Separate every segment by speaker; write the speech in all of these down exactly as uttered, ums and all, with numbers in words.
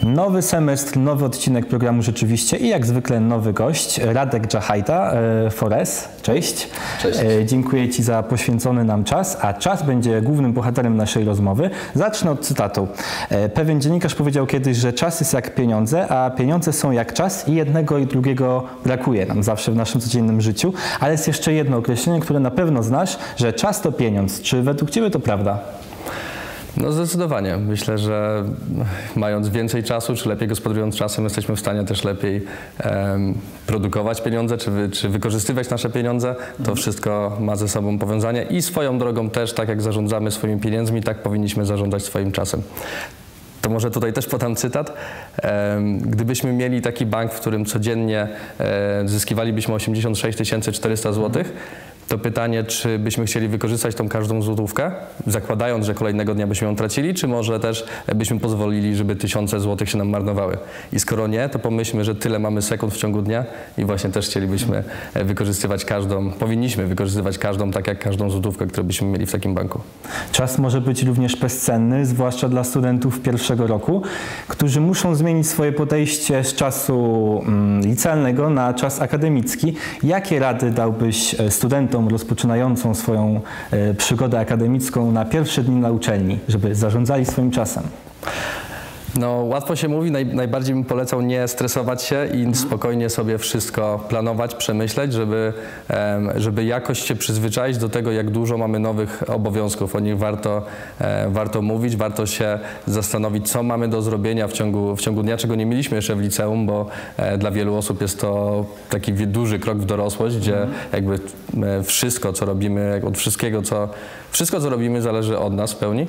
Speaker 1: Nowy semestr, nowy odcinek programu rzeczywiście i jak zwykle nowy gość, Radek Dżachajta, Fores. Cześć.
Speaker 2: Cześć.
Speaker 1: Dziękuję Ci za poświęcony nam czas, a czas będzie głównym bohaterem naszej rozmowy. Zacznę od cytatu. Pewien dziennikarz powiedział kiedyś, że czas jest jak pieniądze, a pieniądze są jak czas i jednego i drugiego brakuje nam zawsze w naszym codziennym życiu. Ale jest jeszcze jedno określenie, które na pewno znasz, że czas to pieniądz. Czy według Ciebie to prawda?
Speaker 2: No zdecydowanie. Myślę, że mając więcej czasu, czy lepiej gospodarując czasem, jesteśmy w stanie też lepiej um, produkować pieniądze, czy, wy, czy wykorzystywać nasze pieniądze. To wszystko ma ze sobą powiązanie i swoją drogą też, tak jak zarządzamy swoimi pieniędzmi, tak powinniśmy zarządzać swoim czasem. To może tutaj też podam cytat. Gdybyśmy mieli taki bank, w którym codziennie zyskiwalibyśmy osiemdziesiąt sześć tysięcy czterysta złotych, to pytanie, czy byśmy chcieli wykorzystać tą każdą złotówkę, zakładając, że kolejnego dnia byśmy ją tracili, czy może też byśmy pozwolili, żeby tysiące złotych się nam marnowały. I skoro nie, to pomyślmy, że tyle mamy sekund w ciągu dnia i właśnie też chcielibyśmy wykorzystywać każdą, powinniśmy wykorzystywać każdą, tak jak każdą złotówkę, którą byśmy mieli w takim banku.
Speaker 1: Czas może być również bezcenny, zwłaszcza dla studentów pierwszego roku, którzy muszą zmienić swoje podejście z czasu mm, licealnego na czas akademicki. Jakie rady dałbyś studentom rozpoczynającą swoją e, przygodę akademicką na pierwsze dni na uczelni, żeby zarządzali swoim czasem?
Speaker 2: No łatwo się mówi, naj, najbardziej bym polecał nie stresować się i spokojnie sobie wszystko planować, przemyśleć, żeby, um, żeby jakoś się przyzwyczaić do tego, jak dużo mamy nowych obowiązków. O nich warto, e, warto mówić, warto się zastanowić, co mamy do zrobienia w ciągu, w ciągu dnia, czego nie mieliśmy jeszcze w liceum, bo e, dla wielu osób jest to taki duży krok w dorosłość, gdzie jakby e, wszystko, co robimy, od wszystkiego, co, wszystko, co robimy, zależy od nas w pełni.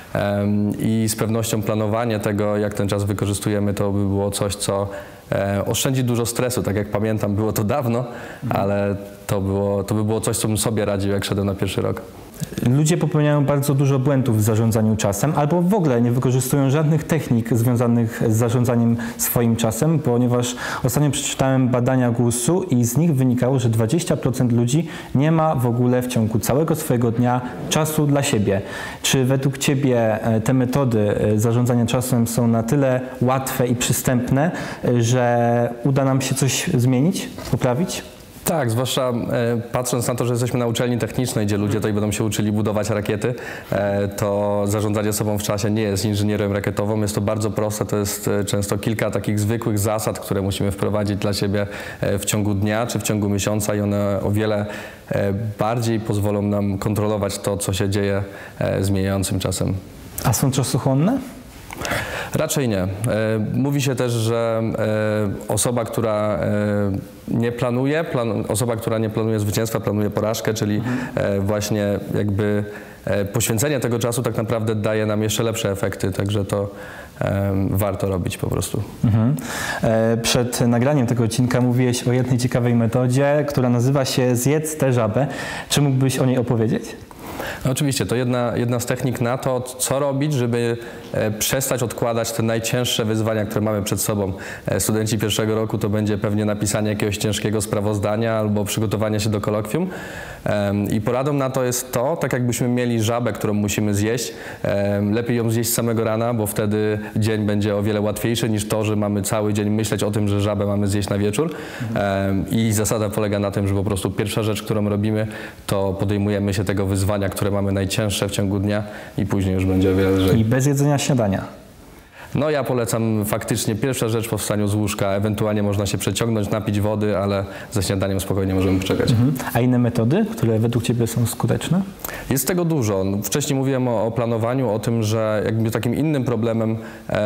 Speaker 2: I z pewnością planowanie tego, jak ten czas wykorzystujemy, to by było coś, co oszczędzi dużo stresu. Tak jak pamiętam, było to dawno, ale to, było, to by było coś, co bym sobie radził, jak szedłem na pierwszy rok.
Speaker 1: Ludzie popełniają bardzo dużo błędów w zarządzaniu czasem, albo w ogóle nie wykorzystują żadnych technik związanych z zarządzaniem swoim czasem, ponieważ ostatnio przeczytałem badania głusu i z nich wynikało, że dwadzieścia procent ludzi nie ma w ogóle w ciągu całego swojego dnia czasu dla siebie. Czy według Ciebie te metody zarządzania czasem są na tyle łatwe i przystępne, że uda nam się coś zmienić, poprawić?
Speaker 2: Tak, zwłaszcza e, patrząc na to, że jesteśmy na uczelni technicznej, gdzie ludzie tutaj będą się uczyli budować rakiety, e, to zarządzanie sobą w czasie nie jest inżynierem rakietową. Jest to bardzo proste, to jest e, często kilka takich zwykłych zasad, które musimy wprowadzić dla siebie e, w ciągu dnia czy w ciągu miesiąca i one o wiele e, bardziej pozwolą nam kontrolować to, co się dzieje e, zmieniającym czasem.
Speaker 1: A są czasochłonne?
Speaker 2: Raczej nie. Mówi się też, że osoba, która nie planuje, plan, osoba, która nie planuje zwycięstwa, planuje porażkę, czyli właśnie jakby poświęcenie tego czasu tak naprawdę daje nam jeszcze lepsze efekty, także to warto robić po prostu.
Speaker 1: Mhm. Przed nagraniem tego odcinka mówiłeś o jednej ciekawej metodzie, która nazywa się Zjedz tę żabę. Czy mógłbyś o niej opowiedzieć?
Speaker 2: No oczywiście, to jedna, jedna z technik na to, co robić, żeby e, przestać odkładać te najcięższe wyzwania, które mamy przed sobą. E, studenci pierwszego roku to będzie pewnie napisanie jakiegoś ciężkiego sprawozdania albo przygotowanie się do kolokwium. E, I poradą na to jest to, tak jakbyśmy mieli żabę, którą musimy zjeść, e, lepiej ją zjeść z samego rana, bo wtedy dzień będzie o wiele łatwiejszy niż to, że mamy cały dzień myśleć o tym, że żabę mamy zjeść na wieczór. E, I zasada polega na tym, że po prostu pierwsza rzecz, którą robimy, to podejmujemy się tego wyzwania, które mamy najcięższe w ciągu dnia i później już będzie o wiele lżej.
Speaker 1: I bez jedzenia śniadania.
Speaker 2: No ja polecam faktycznie pierwsza rzecz po wstaniu z łóżka, ewentualnie można się przeciągnąć, napić wody, ale ze śniadaniem spokojnie możemy poczekać. Mhm.
Speaker 1: A inne metody, które według Ciebie są skuteczne?
Speaker 2: Jest tego dużo. Wcześniej mówiłem o, o planowaniu, o tym, że jakby takim innym problemem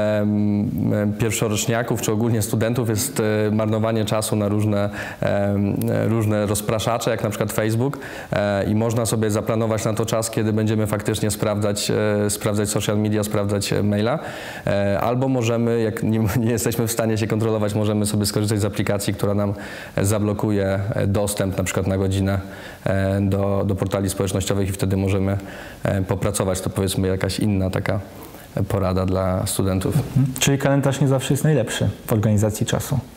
Speaker 2: em, pierwszoroczniaków, czy ogólnie studentów jest e, marnowanie czasu na różne, em, różne rozpraszacze, jak na przykład Facebook e, i można sobie zaplanować na to czas, kiedy będziemy faktycznie sprawdzać, e, sprawdzać social media, sprawdzać e, maila. E, Albo możemy, jak nie, nie jesteśmy w stanie się kontrolować, możemy sobie skorzystać z aplikacji, która nam zablokuje dostęp na przykład na godzinę do, do portali społecznościowych i wtedy możemy popracować. To powiedzmy jakaś inna taka porada dla studentów.
Speaker 1: Mhm. Czyli kalendarz nie zawsze jest najlepszy w organizacji czasu.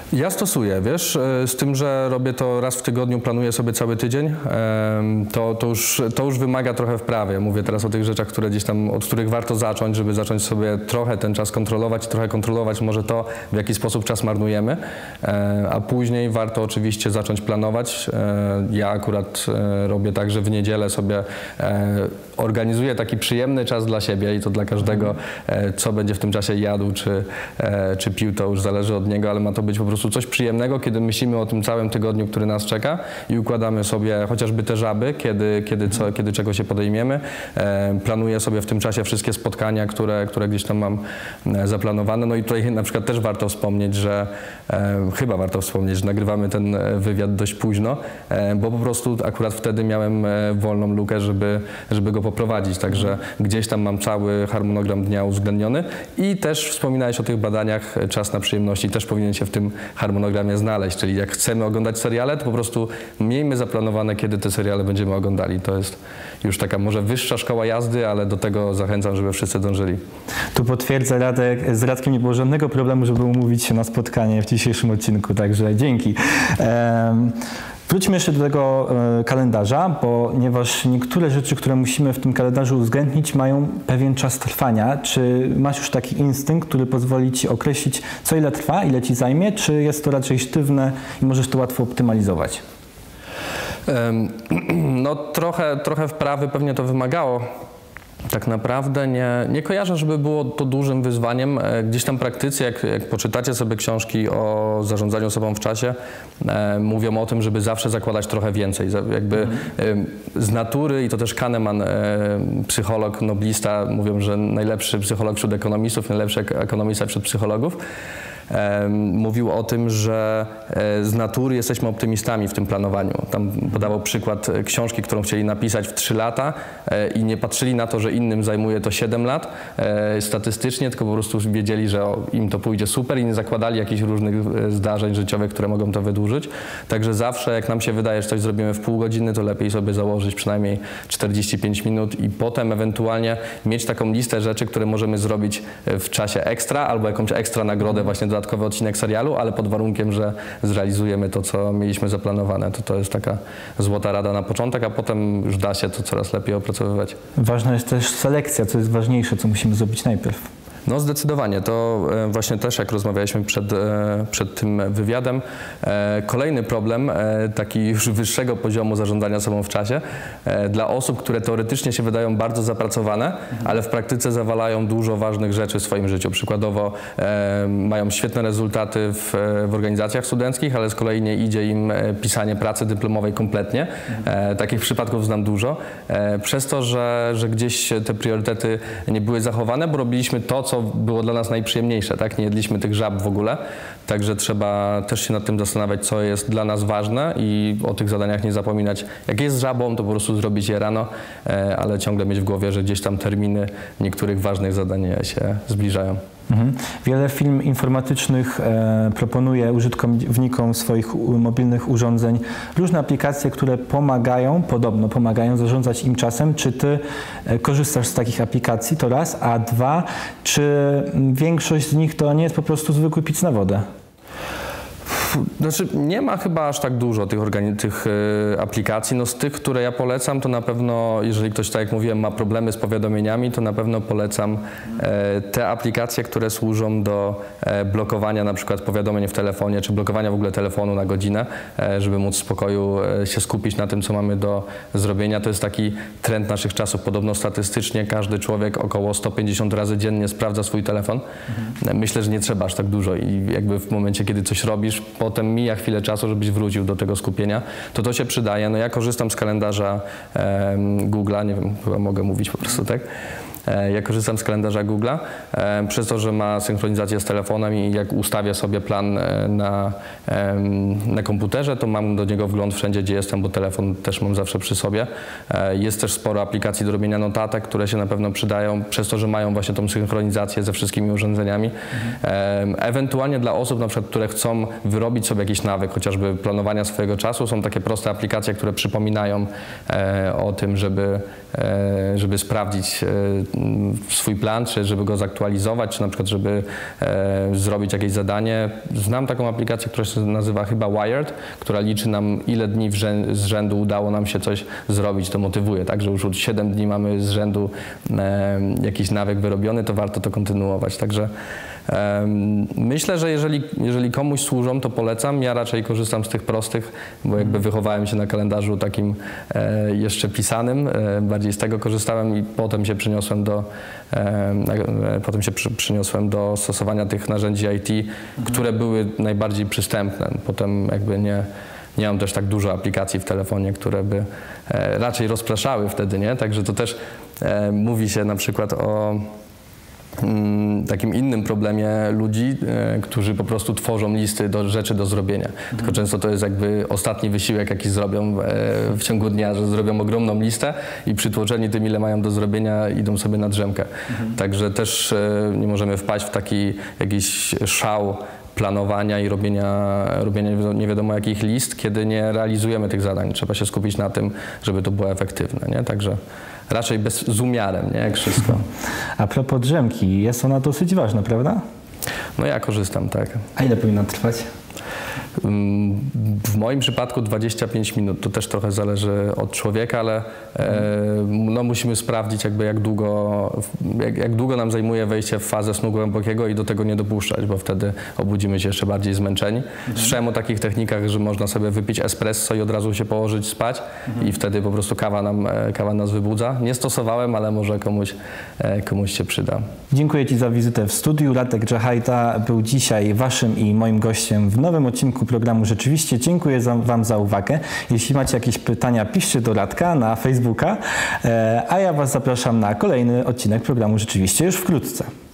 Speaker 2: Ja stosuję, wiesz, z tym, że robię to raz w tygodniu, planuję sobie cały tydzień, to, to, już, to już wymaga trochę wprawy. Mówię teraz o tych rzeczach, które gdzieś tam, od których warto zacząć, żeby zacząć sobie trochę ten czas kontrolować, trochę kontrolować może to, w jaki sposób czas marnujemy, a później warto oczywiście zacząć planować. Ja akurat robię tak, że w niedzielę sobie organizuję taki przyjemny czas dla siebie i to dla każdego, co będzie w tym czasie jadł czy, czy pił, to już zależy od niego, ale ma to być po prostu coś przyjemnego, kiedy myślimy o tym całym tygodniu, który nas czeka i układamy sobie chociażby te żaby, kiedy, kiedy, co, kiedy czego się podejmiemy. E, planuję sobie w tym czasie wszystkie spotkania, które, które gdzieś tam mam zaplanowane. No i tutaj na przykład też warto wspomnieć, że e, chyba warto wspomnieć, że nagrywamy ten wywiad dość późno, e, bo po prostu akurat wtedy miałem wolną lukę, żeby, żeby go poprowadzić. Także gdzieś tam mam cały harmonogram dnia uwzględniony i też wspominałeś o tych badaniach, czas na przyjemności też powinien się w tym harmonogramie znaleźć, czyli jak chcemy oglądać seriale, to po prostu miejmy zaplanowane, kiedy te seriale będziemy oglądali. To jest już taka może wyższa szkoła jazdy, ale do tego zachęcam, żeby wszyscy dążyli.
Speaker 1: Tu potwierdzę, Radek, z Radkiem nie było żadnego problemu, żeby umówić się na spotkanie w dzisiejszym odcinku, także dzięki. Um, Wróćmy jeszcze do tego e, kalendarza, ponieważ niektóre rzeczy, które musimy w tym kalendarzu uwzględnić, mają pewien czas trwania. Czy masz już taki instynkt, który pozwoli Ci określić, co ile trwa, ile Ci zajmie, czy jest to raczej sztywne i możesz to łatwo optymalizować?
Speaker 2: No trochę, trochę wprawy pewnie to wymagało. Tak naprawdę nie, nie kojarzę, żeby było to dużym wyzwaniem. Gdzieś tam praktycy, jak, jak poczytacie sobie książki o zarządzaniu sobą w czasie, e, mówią o tym, żeby zawsze zakładać trochę więcej. Jakby mm. e, z natury, i to też Kahneman, e, psycholog, noblista, mówią, że najlepszy psycholog wśród ekonomistów, najlepszy ekonomista wśród psychologów, mówił o tym, że z natury jesteśmy optymistami w tym planowaniu. Tam podawał przykład książki, którą chcieli napisać w trzy lata i nie patrzyli na to, że innym zajmuje to siedem lat statystycznie, tylko po prostu wiedzieli, że im to pójdzie super i nie zakładali jakichś różnych zdarzeń życiowych, które mogą to wydłużyć. Także zawsze, jak nam się wydaje, że coś zrobimy w pół godziny, to lepiej sobie założyć przynajmniej czterdzieści pięć minut i potem ewentualnie mieć taką listę rzeczy, które możemy zrobić w czasie ekstra albo jakąś ekstra nagrodę właśnie do dodatkowy odcinek serialu, ale pod warunkiem, że zrealizujemy to, co mieliśmy zaplanowane. To to jest taka złota rada na początek, a potem już da się to coraz lepiej opracowywać.
Speaker 1: Ważna jest też selekcja, co jest ważniejsze, co musimy zrobić najpierw.
Speaker 2: No zdecydowanie. To właśnie też, jak rozmawialiśmy przed, przed tym wywiadem, kolejny problem taki już wyższego poziomu zarządzania sobą w czasie dla osób, które teoretycznie się wydają bardzo zapracowane, ale w praktyce zawalają dużo ważnych rzeczy w swoim życiu. Przykładowo mają świetne rezultaty w, w organizacjach studenckich, ale z kolei nie idzie im pisanie pracy dyplomowej kompletnie. Takich przypadków znam dużo. Przez to, że, że gdzieś te priorytety nie były zachowane, bo robiliśmy to, co było dla nas najprzyjemniejsze, tak? Nie jedliśmy tych żab w ogóle, także trzeba też się nad tym zastanawiać, co jest dla nas ważne i o tych zadaniach nie zapominać. Jak jest żabą, to po prostu zrobić je rano, ale ciągle mieć w głowie, że gdzieś tam terminy niektórych ważnych zadań się zbliżają.
Speaker 1: Mhm. Wiele firm informatycznych e, proponuje użytkownikom swoich mobilnych urządzeń różne aplikacje, które pomagają, podobno pomagają zarządzać im czasem. Czy ty e, korzystasz z takich aplikacji? To raz. A dwa, czy większość z nich to nie jest po prostu zwykły pic na wodę?
Speaker 2: Znaczy, nie ma chyba aż tak dużo tych, tych y, aplikacji. No, z tych, które ja polecam, to na pewno, jeżeli ktoś, tak jak mówiłem, ma problemy z powiadomieniami, to na pewno polecam e, te aplikacje, które służą do e, blokowania na przykład powiadomień w telefonie, czy blokowania w ogóle telefonu na godzinę, e, żeby móc w spokoju e, się skupić na tym, co mamy do zrobienia. To jest taki trend naszych czasów. Podobno statystycznie każdy człowiek około sto pięćdziesiąt razy dziennie sprawdza swój telefon. Mhm. Myślę, że nie trzeba aż tak dużo i jakby w momencie, kiedy coś robisz, potem mija chwilę czasu, żebyś wrócił do tego skupienia, to to się przydaje. No ja korzystam z kalendarza e, Google'a, nie wiem, chyba mogę mówić po prostu tak. Ja korzystam z kalendarza Google'a, przez to, że ma synchronizację z telefonem i jak ustawię sobie plan na, na komputerze, to mam do niego wgląd wszędzie, gdzie jestem, bo telefon też mam zawsze przy sobie. Jest też sporo aplikacji do robienia notatek, które się na pewno przydają, przez to, że mają właśnie tą synchronizację ze wszystkimi urządzeniami. Mhm. Ewentualnie dla osób, na przykład, które chcą wyrobić sobie jakiś nawyk, chociażby planowania swojego czasu, są takie proste aplikacje, które przypominają o tym, żeby, żeby sprawdzić swój plan, czy żeby go zaktualizować, czy na przykład żeby e, zrobić jakieś zadanie. Znam taką aplikację, która się nazywa chyba Wired, która liczy nam, ile dni rzę, z rzędu udało nam się coś zrobić. To motywuje, tak, że już od siedem dni mamy z rzędu e, jakiś nawyk wyrobiony, to warto to kontynuować. Także myślę, że jeżeli, jeżeli komuś służą, to polecam. Ja raczej korzystam z tych prostych, bo jakby wychowałem się na kalendarzu takim e, jeszcze pisanym. E, bardziej z tego korzystałem i potem się przeniosłem do, e, e, potem się przy, przyniosłem do stosowania tych narzędzi I T, mhm. które były najbardziej przystępne. Potem jakby nie, nie mam też tak dużo aplikacji w telefonie, które by e, raczej rozpraszały wtedy, nie? Także to też e, mówi się na przykład o takim innym problemie ludzi, e, którzy po prostu tworzą listy do rzeczy do zrobienia. Mhm. Tylko często to jest jakby ostatni wysiłek, jaki zrobią e, w ciągu dnia, że zrobią ogromną listę i przytłoczeni tym, ile mają do zrobienia, idą sobie na drzemkę. Mhm. Także też e, nie możemy wpaść w taki jakiś szał planowania i robienia, robienia nie wiadomo jakich list, kiedy nie realizujemy tych zadań. Trzeba się skupić na tym, żeby to było efektywne, nie? Także raczej bez, z umiarem, nie? Jak wszystko.
Speaker 1: A propos drzemki, jest ona dosyć ważna, prawda?
Speaker 2: No ja korzystam, tak.
Speaker 1: A ile powinna trwać?
Speaker 2: W moim przypadku dwadzieścia pięć minut, to też trochę zależy od człowieka, ale e, no musimy sprawdzić jakby jak długo, jak, jak długo nam zajmuje wejście w fazę snu głębokiego i do tego nie dopuszczać, bo wtedy obudzimy się jeszcze bardziej zmęczeni. Mhm. Słyszałem o takich technikach, że można sobie wypić espresso i od razu się położyć spać mhm. i wtedy po prostu kawa, nam, kawa nas wybudza. Nie stosowałem, ale może komuś, komuś się przyda.
Speaker 1: Dziękuję Ci za wizytę w studiu. Radek Dżechajta był dzisiaj Waszym i moim gościem w nowym odcinku programu Rzeczywiście. Dziękuję za, Wam za uwagę. Jeśli macie jakieś pytania, piszcie do Radka na Facebooka, a ja Was zapraszam na kolejny odcinek programu Rzeczywiście już wkrótce.